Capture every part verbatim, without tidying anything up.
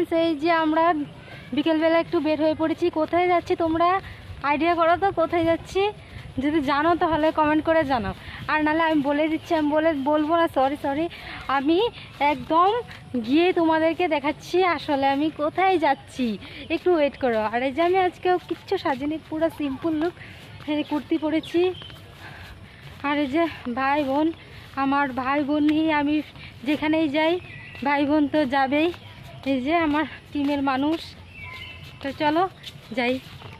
Friends, এই যে আমরা বিকেলবেলা একটু বের হয়ে পড়েছি। কোথায় যাচ্ছি তোমরা আইডিয়া করো তো কোথায় যাচ্ছি? যদি জানো তাহলে কমেন্ট করে জানাও, আর নাহলে আমি বলে দিচ্ছি, আমি বলে বলবো না, সরি সরি আমি একদম গিয়ে তোমাদেরকে দেখাচ্ছি আসলে আমি কোথায় যাচ্ছি। একটু ওয়েট করো। আর এই যে আমি আজকেও কিচ্ছু সাজিনি, পুরো সিম্পল লুক, কুর্তি পরেছি। আর এই যে ভাই বোন, আমার ভাই বোন নিয়ে আমি যেখানেই যাই ভাই বোন তো যাবেই। এই যে আমার টিমের মানুষ, তো চলো যাই।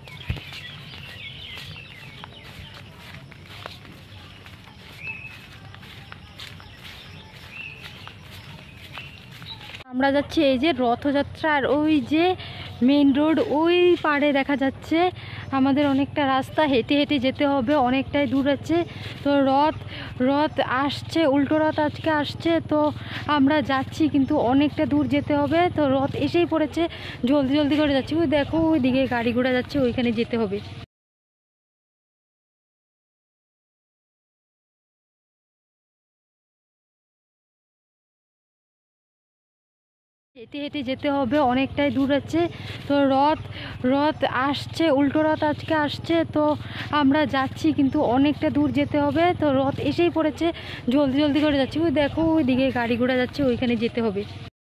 আমরা যাচ্ছি এই যে রথযাত্রার ওই যে মেইন রোড, ওই পাড়ে দেখা যাচ্ছে। আমাদের অনেকটা রাস্তা হেঁটে হেঁটে যেতে হবে, অনেকটাই দূর আছে। তো রথ রথ আসছে, উল্টো রথ আজকে আসছে, তো আমরা যাচ্ছি কিন্তু অনেকটা দূর যেতে হবে। তো রথ এসেই পড়েছে, জলদি জলদি করে যাচ্ছি। ওই দেখো ওই দিকে গাড়ি ঘোড়া যাচ্ছে, ওইখানে যেতে হবে। হেঁটে হেঁটে যেতে হবে, অনেকটাই দূর আছে। তো রথ রথ আসছে, উল্টো রথ আজকে আসছে, তো আমরা যাচ্ছি কিন্তু অনেকটা দূর যেতে হবে। তো রথ এসেই পড়েছে, জলদি জলদি করে যাচ্ছি। ওই দেখো ওই দিকে গাড়ি ঘোড়া যাচ্ছে, ওইখানে যেতে হবে।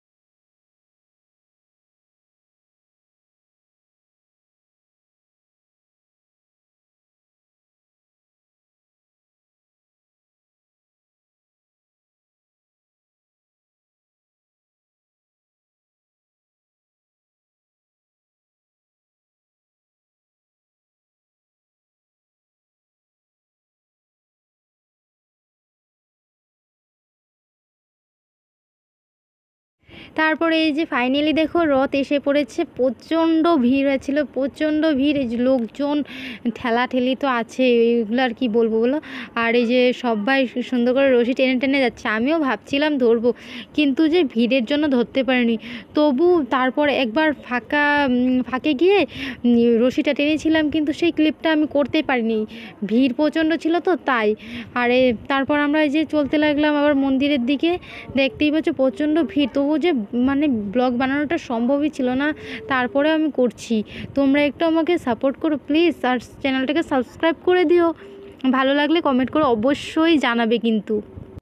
তারপরে এই যে ফাইনালি দেখো রথ এসে পড়েছে। প্রচণ্ড ভিড় হয়েছিল, প্রচণ্ড ভিড়। এই যে লোকজন ঠেলাঠেলি তো আছে, এইগুলো আর কি বলবো বলো। আর এই যে সবাই সুন্দর করে রশি টেনে টেনে যাচ্ছে। আমিও ভাবছিলাম ধরবো, কিন্তু যে ভিড়ের জন্য ধরতে পারিনি। তবু তারপর একবার ফাঁকা ফাঁকে গিয়ে রশিটা টেনেছিলাম, কিন্তু সেই ক্লিপটা আমি করতে পারিনি, ভিড় প্রচণ্ড ছিল তো তাই। আরে তারপর আমরা এই যে চলতে লাগলাম আবার মন্দিরের দিকে। দেখতেই পাচ্ছ প্রচণ্ড ভিড়, তবু যে মানে ব্লগ বানানোটা সম্ভবই ছিল না, তারপরে আমি করছি। তোমরা একটু আমাকে সাপোর্ট করো প্লিজ, আর চ্যানেলটাকে সাবস্ক্রাইব করে দিও। ভালো লাগলে কমেন্ট করে অবশ্যই জানাবে কিন্তু।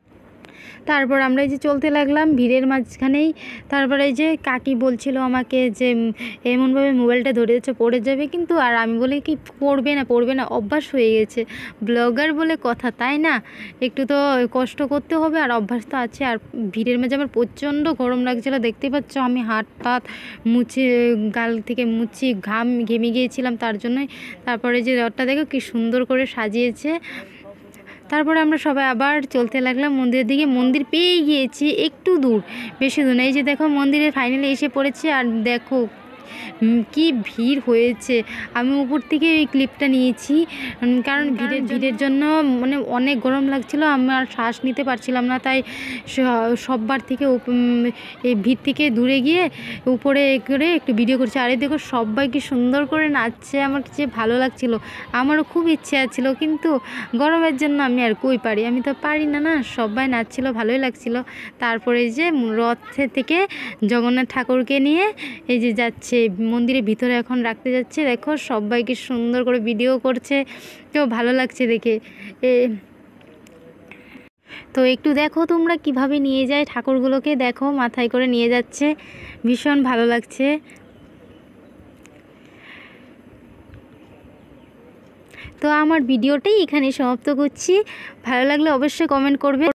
তারপর আমরা এই যে চলতে লাগলাম ভিড়ের মাঝখানেই। তারপরে এই যে কাকি বলছিল আমাকে যে এমনভাবে মোবাইলটা ধরে যাচ্ছে পড়ে যাবে, কিন্তু আর আমি বলি কি পড়বে না পড়বে না, অভ্যাস হয়ে গেছে, ব্লগার বলে কথা তাই না, একটু তো কষ্ট করতে হবে, আর অভ্যাস তো আছে। আর ভিড়ের মাঝে আমার প্রচণ্ড গরম লাগছিলো, দেখতেই পাচ্ছ আমি হাত টাত মুছে, গাল থেকে মুছি ঘাম ঘেমে গিয়েছিলাম তার জন্যই। তারপরে যে রথটা দেখো কি সুন্দর করে সাজিয়েছে। তারপরে আমরা সবাই আবার চলতে লাগলাম মন্দিরের দিকে। মন্দির পেয়ে গিয়েছি, একটু দূর, বেশি দূর না। এই যে দেখো মন্দিরে ফাইনালি এসে পড়েছে, আর দেখো কি ভিড় হয়েছে। আমি উপর থেকে এই ক্লিপটা নিয়েছি, কারণ ভিড়ের ভিড়ের জন্য মানে অনেক গরম লাগছিল, আমি আর শ্বাস নিতে পারছিলাম না, তাই সববার থেকে এই ভিড় থেকে দূরে গিয়ে উপরে করে একটু ভিডিও করছি। আর এই দেখো সবাই কি সুন্দর করে নাচছে, আমার যে ভালো লাগছিল। আমারও খুব ইচ্ছে ছিল, কিন্তু গরমের জন্য আমি আর কই পারি, আমি তো পারি না না। সবাই নাচছিল, ভালোই লাগছিল। তারপরে যে রথে থেকে জগন্নাথ ঠাকুরকে নিয়ে এই যে যাচ্ছে মন্দিরের ভিতরে, এখন রাখতে যাচ্ছে। দেখো সবাইকে সুন্দর করে ভিডিও করছে, তো ভালো লাগছে দেখে। এ তো একটু দেখো তোমরা কিভাবে নিয়ে যায় ঠাকুরগুলোকে, দেখো মাথায় করে নিয়ে যাচ্ছে, ভীষণ ভালো লাগছে। তো আমার ভিডিওটাই এখানে সমাপ্ত করছি। ভালো লাগলে অবশ্যই কমেন্ট করবে।